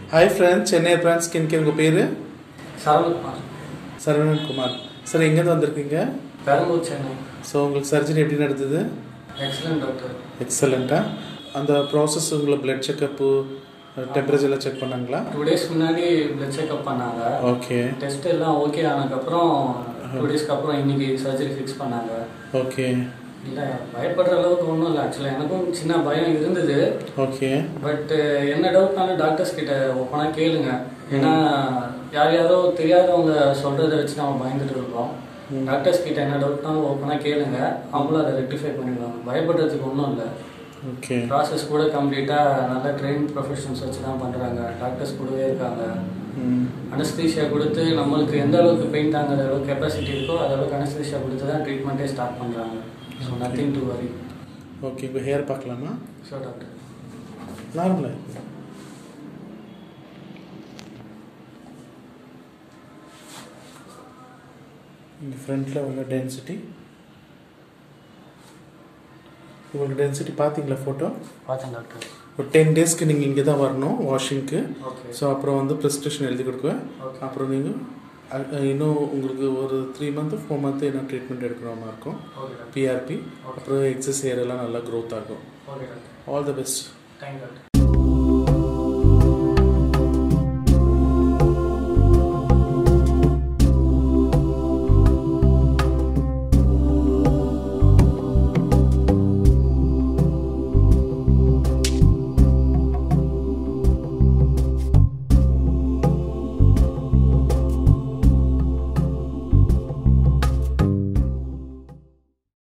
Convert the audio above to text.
Hi friends, Chennai branch skin care உங்க பேரு? Saravanan Kumar. Sir எங்க இருந்து வந்திருக்கீங்க? பெரம்பூர் சென்னை. சோ உங்களுக்கு சர்ஜரி எப்படி நடந்தது? Excellent doctor. எக்ஸலென்ட்டா? அந்த process உங்களுக்கு blood check up, temperature எல்லாம் செக் பண்ணாங்களா? 2 days முன்னாடி blood check up பண்ணாங்க. ஓகே. டெஸ்ட் எல்லாம் ஓகே ஆனதுக்கு அப்புறம் 2 daysக்கு அப்புறம் இன்னைக்கு சர்ஜரி ஃபிக்ஸ் பண்ணாங்க. ஓகே. இல்ல பயப்படுற அளவுக்கு ஒன்றும் இல்லை. ஆக்சுவலாக எனக்கும் சின்ன பயம் இருந்தது. ஓகே. பட் என்ன டவுட்னாலும் டாக்டர்ஸ் கிட்ட ஓப்பனாக கேளுங்க. ஏன்னா யாரோ தெரியாதவங்க சொல்கிறத வச்சு நம்ம பயந்துட்டு இருக்கோம். டாக்டர்ஸ் கிட்ட என்ன டவுட்னாலும் ஓப்பனாக கேளுங்க, அவங்களும் அதை ரெக்டிஃபை பண்ணிடுவாங்க. பயப்படுறதுக்கு ஒன்றும் இல்லை. ஓகே. ப்ராசஸ் கூட கம்ப்ளீட்டாக நல்ல ட்ரெயின் ப்ரொஃபஷனல்ஸ் வச்சு தான் பண்ணுறாங்க. டாக்டர்ஸ் கூடவே இருக்காங்க. அனஸ்தீஷியா கொடுத்து நம்மளுக்கு எந்த அளவுக்கு பெயின் தாங்குற அளவுக்கு கெப்பாசிட்டி இருக்கோ அது அளவுக்கு அனஸ்தீஷியா கொடுத்து தான் ட்ரீட்மெண்ட்டே ஸ்டார்ட் பண்ணுறாங்க. So nothing to worry. Okay. இப்போ ஹேர் பார்க்கலாமா? Sure doctor. நார்மலா இங்கே ஃப்ரண்ட்டில் உள்ள டென்சிட்டி, உங்களுக்கு டென்சிட்டி பார்த்தீங்களா ஃபோட்டோ? பார்த்தேன் டாக்டர். ஒரு 10 daysக்கு நீங்கள் இங்கே தான் வரணும் வாஷிங்க்கு. ஓகே. ஸோ அப்புறம் வந்து ப்ரிஸ்கிரிப்ஷன் எழுதி கொடுக்குவேன். அப்புறம் நீங்கள் இன்னும் உங்களுக்கு ஒரு 3 month 4 month என்ன ட்ரீட்மெண்ட் எடுக்கிற மாதிரி இருக்கும். பிஆர்பி, அப்புறம் எக்ஸஸ் ஹேர் எல்லாம் நல்லா க்ரோத் ஆகும். Okay doctor. All the best. Thank you doctor.